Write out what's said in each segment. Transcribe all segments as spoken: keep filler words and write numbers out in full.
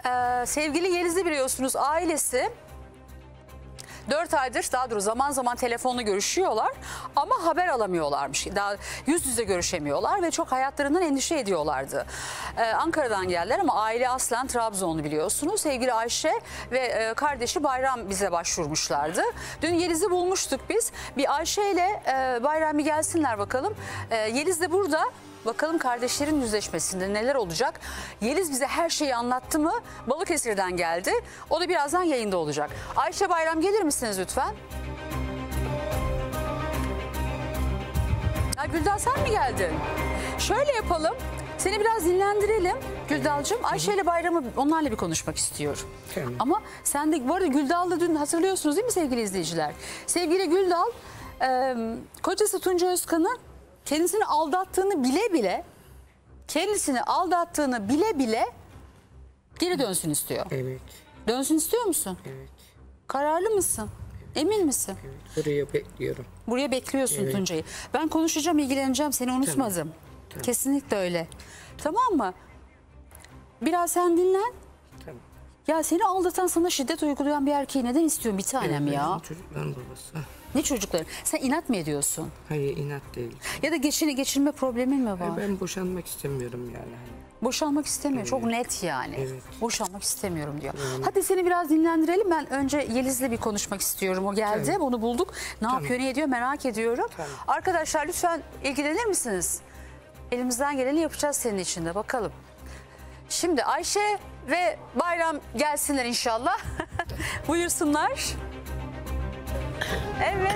e, sevgili Yeliz'i biliyorsunuz, ailesi dört aydır, daha doğrusu zaman zaman telefonla görüşüyorlar ama haber alamıyorlarmış. Daha yüz yüze görüşemiyorlar ve çok hayatlarından endişe ediyorlardı. Ee, Ankara'dan geldiler ama aile aslen Trabzonlu biliyorsunuz. Sevgili Ayşe ve e, kardeşi Bayram bize başvurmuşlardı. Dün Yeliz'i bulmuştuk biz. Bir Ayşe ile e, Bayram bir gelsinler bakalım. E, Yeliz de burada. Bakalım kardeşlerin yüzleşmesinde neler olacak? Yeliz bize her şeyi anlattı mı? Balıkesir'den geldi. O da birazdan yayında olacak. Ayşe, Bayram, gelir misiniz lütfen? Ya Güldal, sen mi geldin? Şöyle yapalım. Seni biraz dinlendirelim Güldal'cığım. Ayşe ile Bayram'ı, onlarla bir konuşmak istiyorum. Tamam. Ama sen de bu arada Güldal'da dün hatırlıyorsunuz değil mi sevgili izleyiciler? Sevgili Güldal, e, kocası Tunca Özkan'ı kendisini aldattığını bile bile, kendisini aldattığını bile bile geri dönsün istiyor. Evet. Dönsün istiyor musun? Evet. Kararlı mısın? Evet. Emin misin? Evet. Buraya bekliyorum. Buraya bekliyorsun evet. Tuncay'ı. Ben konuşacağım, ilgileneceğim, seni unutmadım. Tamam. Tamam. Kesinlikle öyle. Tamam mı? Biraz sen dinlen. Tamam. Ya seni aldatan, sana şiddet uygulayan bir erkeği neden istiyorsun bir tanem evet, ya? Çocukların babası. Ne çocukların? Sen inat mı ediyorsun? Hayır, inat değil. Ya da geçini geçirme problemin mi var? Hayır, ben boşanmak istemiyorum yani. Boşanmak istemiyor. Evet. Çok net yani. Evet. Boşanmak istemiyorum diyor. Yani. Hadi seni biraz dinlendirelim. Ben önce Yeliz'le bir konuşmak istiyorum. O geldi. Tamam. Onu bulduk. Ne tamam. yapıyor, ne ediyor merak ediyorum. Tamam. Arkadaşlar lütfen ilgilenir misiniz? Elimizden geleni yapacağız senin için de. Bakalım. Şimdi Ayşe ve Bayram gelsinler inşallah. Buyursunlar. Evet.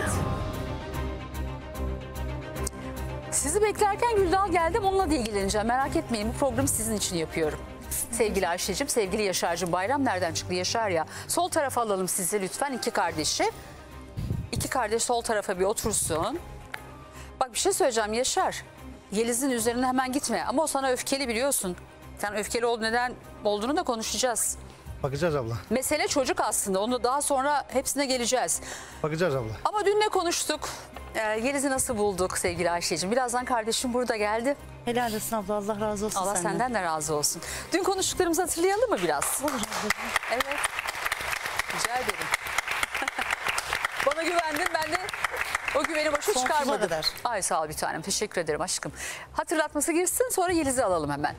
Sizi beklerken Güldal geldim, onunla da ilgileneceğim. Merak etmeyin, bu programı sizin için yapıyorum. Sevgili Ayşe'cim, sevgili Yaşar'cığım, Bayram nereden çıktı Yaşar ya? Sol tarafa alalım sizi lütfen, iki kardeşi. İki kardeş sol tarafa bir otursun. Bak bir şey söyleyeceğim Yaşar. Yeliz'in üzerine hemen gitme ama o sana öfkeli biliyorsun. Sen öfkeli ol, neden olduğunu da konuşacağız. Bakacağız abla. Mesele çocuk aslında. Onu daha sonra hepsine geleceğiz. Bakacağız abla. Ama dün ne konuştuk? Ee, Yeliz'i nasıl bulduk sevgili Ayşe'cim? Birazdan kardeşim burada geldi. Helal olsun abla. Allah razı olsun Allah senden. senden de razı olsun. Dün konuştuklarımızı hatırlayalım mı biraz? Olur. Evet. Rica ederim. Bana güvendin. Ben de o güveni boşa çıkarmadım. Kadar. Ay sağ ol bir tanem. Teşekkür ederim aşkım. Hatırlatması girsin, sonra Yeliz'i alalım hemen.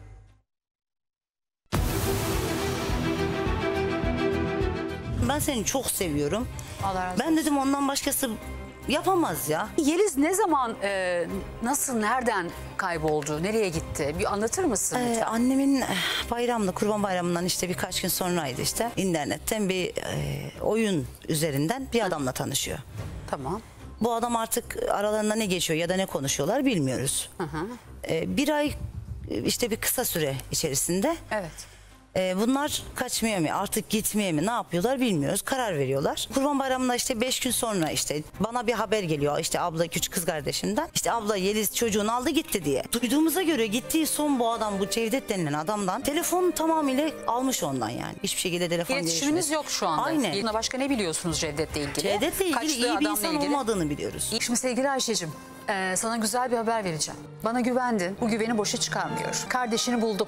Ben seni çok seviyorum. Allah razı ben olsun. dedim ondan başkası yapamaz ya. Yeliz ne zaman, e, nasıl, nereden kayboldu? Nereye gitti? Bir anlatır mısın lütfen? Ee, annemin bayramda, Kurban Bayramı'ndan işte birkaç gün sonraydı işte. İnternetten bir e, oyun üzerinden bir adamla tanışıyor. Tamam. Bu adam artık aralarında ne geçiyor ya da ne konuşuyorlar bilmiyoruz. Hı hı. Ee, bir ay işte bir kısa süre içerisinde. Evet. Ee, bunlar kaçmıyor mu artık gitmeye mi ne yapıyorlar bilmiyoruz, karar veriyorlar. Kurban Bayramı'nda işte beş gün sonra işte bana bir haber geliyor işte abla, küçük kız kardeşimden. İşte abla Yeliz çocuğunu aldı gitti diye. Duyduğumuza göre gittiği son bu adam, bu Cevdet denilen adamdan telefonu tamamıyla almış ondan yani. Hiçbir şekilde telefon İletişiminiz değişmez. yok şu anda. Aynen. Başka ne biliyorsunuz Cevdet'le ilgili? Cevdet'le ilgili Kaçtığı iyi bir insan ilgili olmadığını biliyoruz. Şimdi sevgili Ayşe'cim, e, sana güzel bir haber vereceğim. Bana güvendin, bu güveni boşa çıkarmıyor. Kardeşini buldum.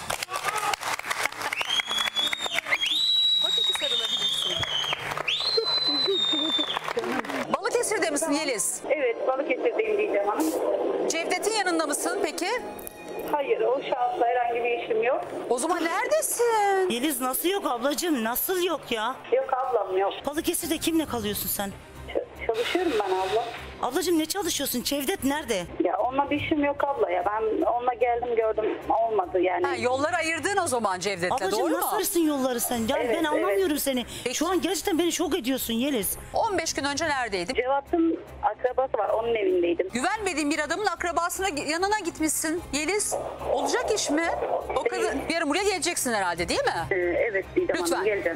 Balıkesir'de misin Yeliz? Evet, Balıkesir'deyim diyeceğim hanım. Cevdet'in yanında mısın peki? Hayır, o şahısla herhangi bir işim yok. O zaman neredesin? Yeliz nasıl yok ablacığım, nasıl yok ya? Yok ablam yok. Balıkesir'de kimle kalıyorsun sen? Ç- çalışıyorum ben abla. Ablacığım ne çalışıyorsun? Cevdet nerede? Ya onunla bir işim yok abla ya. Ben onunla geldim gördüm olmadı yani. Ha, yolları ayırdın o zaman Cevdet'le, Ablacığım doğru mu? nasıl arasın yolları sen? Ya Evet, ben anlamıyorum evet. seni. Şu an gerçekten beni şok ediyorsun Yeliz. on beş gün önce neredeydin? Cevat'ın akrabası var, onun evindeydim. Güvenmediğin bir adamın akrabasına yanına gitmişsin Yeliz. Olacak iş mi? O kadar yarın buraya geleceksin herhalde değil mi? Ee, evet diyeceğim Lütfen. hanım, geleceğim.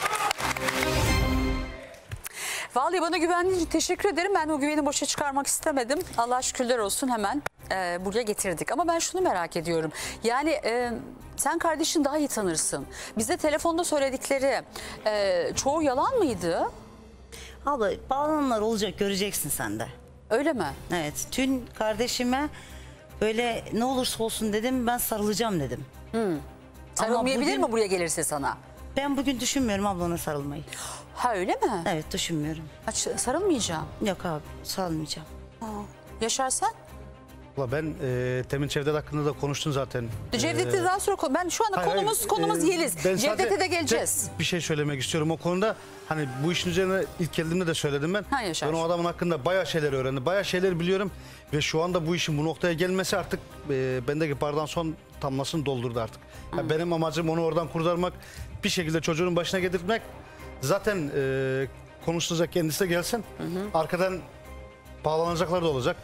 Vallahi bana güvendiğin için teşekkür ederim. Ben o güveni boşa çıkarmak istemedim. Allah'a şükürler olsun hemen e, buraya getirdik. Ama ben şunu merak ediyorum. Yani e, sen kardeşini daha iyi tanırsın. Bize telefonda söyledikleri e, çoğu yalan mıydı? Abla bağlananlar olacak, göreceksin sen de. Öyle mi? Evet, tüm kardeşime böyle ne olursa olsun dedim, ben sarılacağım dedim. Hmm. Sarılmayabilir bugün- mi buraya gelirse sana? Ben bugün düşünmüyorum ablana sarılmayı. Ha öyle mi? Evet düşünmüyorum. Aç, sarılmayacağım. Yok abi sarılmayacağım. Yaşar sen? Abla ben e, temin Cevdet hakkında da konuştum zaten. Cevdet'le Ee, daha sonra konu- ben şu anda hayır, konumuz hayır, konumuz e, Yeliz. ben Cevdet'e sadece de geleceğiz. tek bir şey söylemek istiyorum o konuda. Hani bu işin üzerine ilk geldiğimde de söyledim ben. Ha, Yaşar. Ben o adamın hakkında bayağı şeyler öğrendim. Bayağı şeyler biliyorum. Ve şu anda bu işin bu noktaya gelmesi artık e, bendeki bardağın son damlasını doldurdu artık. Ya benim amacım onu oradan kurtarmak. Bir şekilde çocuğun başına getirmek. Zaten e, konuşulacak kendisi de gelsin. Arkadan bağlanacaklar da olacak.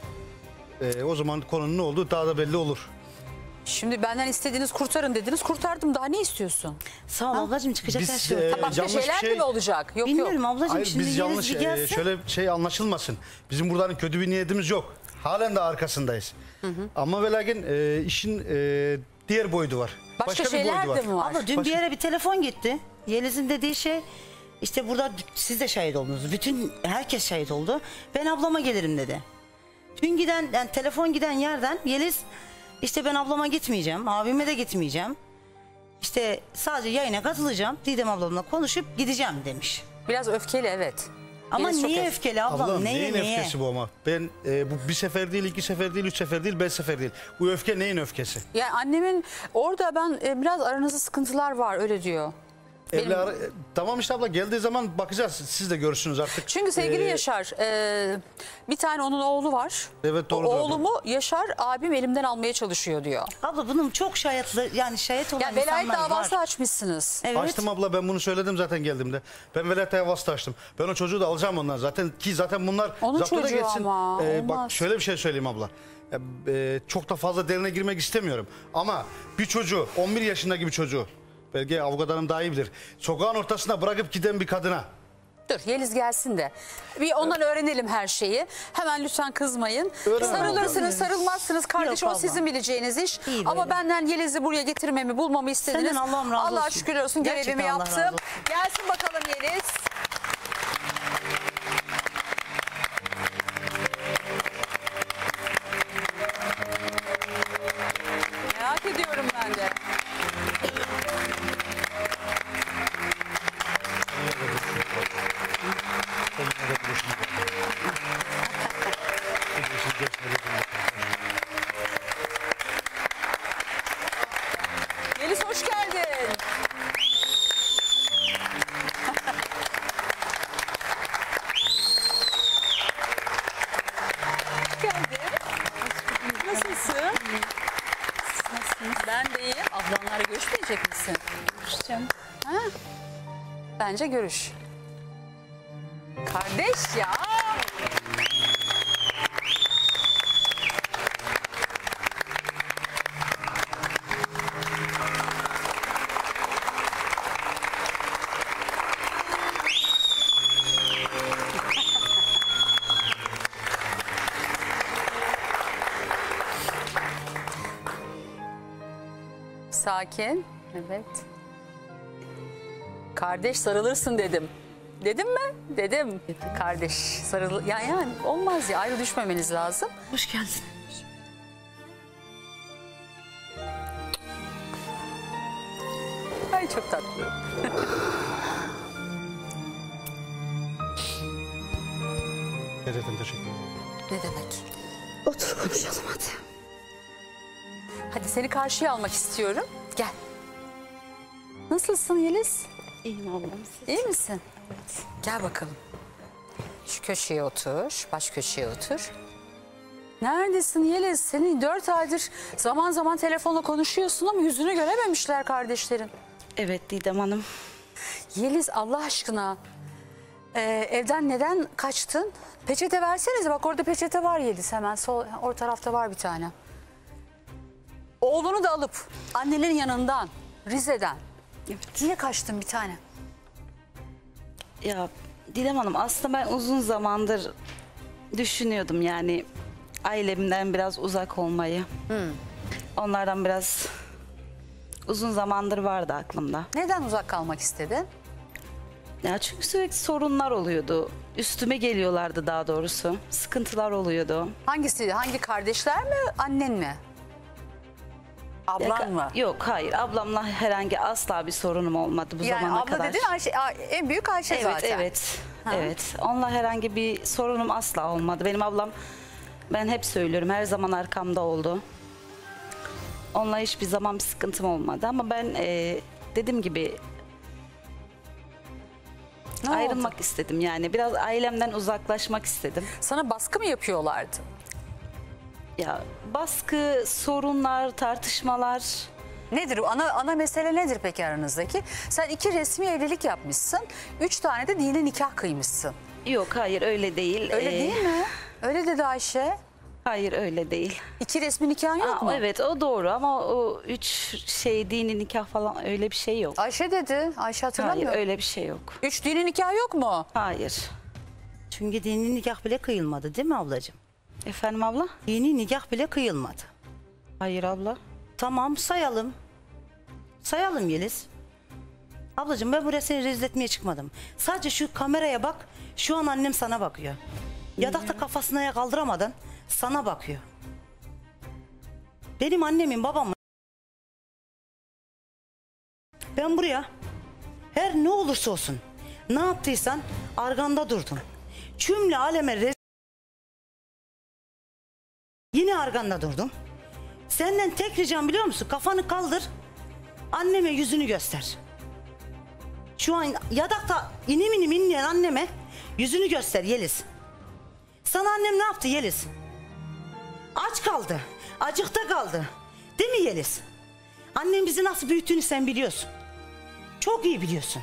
E, o zaman konunun ne olduğu daha da belli olur. Şimdi benden istediğiniz kurtarın dediniz. Kurtardım. Daha ne istiyorsun? Sağ ol ablacığım çıkacak Biz, her şey. e, Ha, başka yanlış bir şeyler şey- mi olacak? Yok Bilmiyorum yok. ablacığım Hayır, şimdi biz Yeliz yanlış bir e, gelsin. şöyle şey anlaşılmasın. Bizim buradan kötü bir niyetimiz yok. Halen de arkasındayız. Ama ve lakin e, işin e, diğer boyutu var. Başka, bir şeyler boyutu de mi var? Abla dün bir Başka- yere bir telefon gitti. Yeliz'in dediği şey işte burada siz de şahit oldunuz. Bütün herkes şahit oldu. Ben ablama gelirim dedi. Dün giden yani telefon giden yerden Yeliz işte ben ablama gitmeyeceğim. Abime de gitmeyeceğim. İşte sadece yayına katılacağım. Didem ablamla konuşup gideceğim demiş. Biraz öfkeli evet. Ama Yeliz çok niye öf- öfkeli ablam? Ablam neye neyin neye? öfkesi bu ama? Ben e, bu bir sefer değil, iki sefer değil, üç sefer değil, beş sefer değil. Bu öfke neyin öfkesi? Yani annemin orada ben e, biraz aranızda sıkıntılar var öyle diyor. Benim- Evli ara- e, tamam işte abla geldiği zaman bakacağız. Siz de görürsünüz artık. Çünkü sevgili Ee, Yaşar e, bir tane onun oğlu var. Evet, doğrudur O abla. oğlumu Yaşar abim elimden almaya çalışıyor diyor. Abla bunun çok şahitli yani şahit olan Yani velayet insanlar davası var. açmışsınız. Evet. Açtım abla, ben bunu söyledim zaten geldiğimde. Ben velayet davası da açtım. Ben o çocuğu da alacağım ondan zaten ki zaten bunlar Onun zapta da çocuğu geçsin. ama, Ee, olmaz. bak şöyle bir şey söyleyeyim abla. Ya, e, çok da fazla derine girmek istemiyorum. Ama bir çocuğu, on bir yaşındaki bir çocuğu, belki avukat hanım daha iyi bilir, sokağın ortasına bırakıp giden bir kadına. Dur Yeliz gelsin de bir ondan öğrenelim her şeyi. Hemen lütfen kızmayın. Öğrenelim. Sarılırsınız sarılmazsınız kardeş Yok o abla. sizin bileceğiniz iş. İyi Ama böyle. benden Yeliz'i buraya getirmemi bulmamı istediniz. Senden Allah'ım razı Allah'a olsun. şükürler olsun Gerçekten görevimi Allah yaptım. razı olsun. Gelsin bakalım Yeliz. Merak ediyorum ben de. Yeliz hoş geldin. Hoş geldin. Nasılsın? Nasılsınız? Ben de iyiyim. Ablanlarla görüşmeyecek misin? Görüşeceğim. Ha? Bence görüş. Kardeş ya. Sakin. Evet. Kardeş sarılırsın dedim. Dedim mi? Dedim. Kardeş sarıl... Yani, yani olmaz ya ayrı düşmemeniz lazım. Hoş geldin. Ay çok tatlı. Gerçekten teşekkür ederim. Ne demek? Otur konuşalım hadi. Hadi seni karşıya almak istiyorum. Gel. Nasılsın Yeliz? İyiyim ablam siz. İyi misin? Gel bakalım. Şu köşeye otur. Baş köşeye otur. Neredesin Yeliz? Seni dört aydır zaman zaman telefonla konuşuyorsun ama yüzünü görememişler kardeşlerin. Evet Didem Hanım. Yeliz Allah aşkına e, evden neden kaçtın? Peçete versenize bak orada peçete var Yeliz hemen sol o tarafta var bir tane. Oğlunu da alıp annenin yanından Rize'den. Evet. Niye kaçtın bir tane? Ya Didem Hanım aslında ben uzun zamandır düşünüyordum yani ailemden biraz uzak olmayı. Onlardan biraz uzun zamandır vardı aklımda. Neden uzak kalmak istedin? Ya çünkü sürekli sorunlar oluyordu. Üstüme geliyorlardı daha doğrusu. Sıkıntılar oluyordu. Hangisi? Hangi kardeşler mi annen mi? Ablan Ya- mı? Yok hayır, ablamla herhangi asla bir sorunum olmadı bu Yani zamana abla kadar. dedin Ayşe, a- en büyük Ayşe Evet zaten. evet evet, onunla herhangi bir sorunum asla olmadı. Benim ablam, ben hep söylüyorum, her zaman arkamda oldu. Onunla hiçbir zaman bir sıkıntım olmadı ama ben e, dediğim gibi Ne oldu? ayrılmak istedim, yani biraz ailemden uzaklaşmak istedim. Sana baskı mı yapıyorlardı? Ya baskı, sorunlar, tartışmalar. Nedir? Ana ana mesele nedir peki aranızdaki? Sen iki resmi evlilik yapmışsın. Üç tane de dini nikah kıymışsın. Yok hayır, öyle değil. Öyle Ee, değil mi? Öyle dedi Ayşe. Hayır öyle değil. İki resmi nikahın yok Aa, mu? evet o doğru ama o üç şey, dini nikah falan öyle bir şey yok. Ayşe dedi. Ayşe Hayır hatırlamıyor. öyle bir şey yok. Üç dini nikah yok mu? Hayır. Çünkü dini nikah bile kıyılmadı değil mi ablacığım? Efendim abla? Dini nikah bile kıyılmadı. Hayır abla. Tamam sayalım. Sayalım Yeliz. Ablacığım ben buraya seni rezil etmeye çıkmadım. Sadece şu kameraya bak. Şu an annem sana bakıyor. Yatakta kafasına kaldıramadan sana bakıyor. Benim annemin babamın. Ben buraya her ne olursa olsun ne yaptıysan arkanda durdum. Cümle aleme rezil. Yine arkanda durdum. Senden tek ricam biliyor musun? Kafanı kaldır. Anneme yüzünü göster. Şu an yatakta inim inim inleyen anneme yüzünü göster Yeliz. Sana annem ne yaptı Yeliz? Aç kaldı. Acıkta kaldı. Değil mi Yeliz? Annem bizi nasıl büyüttüğünü sen biliyorsun. Çok iyi biliyorsun.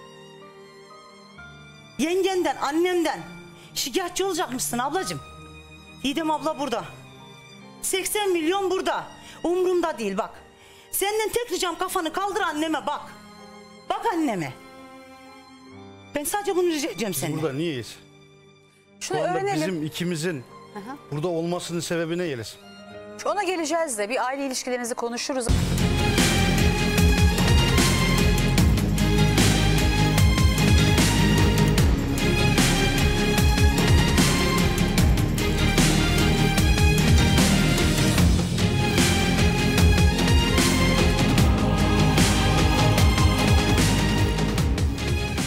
Yengenden, annemden şikayetçi olacakmışsın ablacığım. Didem abla burada. seksen milyon burada. Umrumda değil bak. Senden tek ricam kafanı kaldır anneme bak. Bak anneme. Ben sadece bunu rica edeceğim senden. Burada niyeyiz? Şunu Şu anda öğrenelim. bizim ikimizin burada olmasının sebebi ne Yeliz? Ona geleceğiz de bir aile ilişkilerinizi konuşuruz.